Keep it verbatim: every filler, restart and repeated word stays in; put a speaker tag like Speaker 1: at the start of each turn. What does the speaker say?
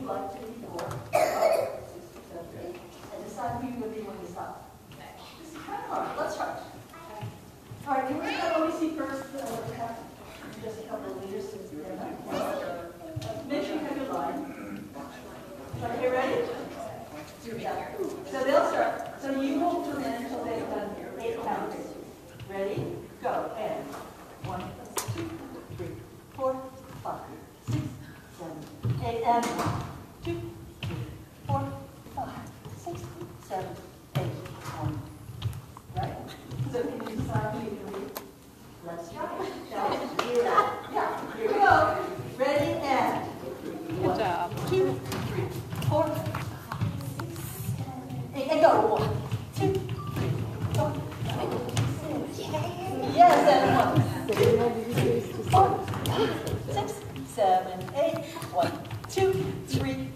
Speaker 1: you'd like to be four, five, six, seven, eight, and decide who you would be when you stop. This is kind of hard. Let's try. All right, can we start? Let me see first. Uh, have just a couple of leaders. Uh, make sure you have your line. Okay, ready? Yeah. So they'll start. So you will come in until they've done eight counts. Ready? Go. And one, two, three, four, five, six, seven, eight, and one, two, three, four, five, six, seven, eight, one. Right? So can you decide who you can lead? Let's try it. Yeah. Yeah. Here we go. Ready? And one, two, three, four, five, six, seven, eight, and go. One, two, three, four, five, six. Yes, and one, two, four, five, six, seven, eight. One, two, three,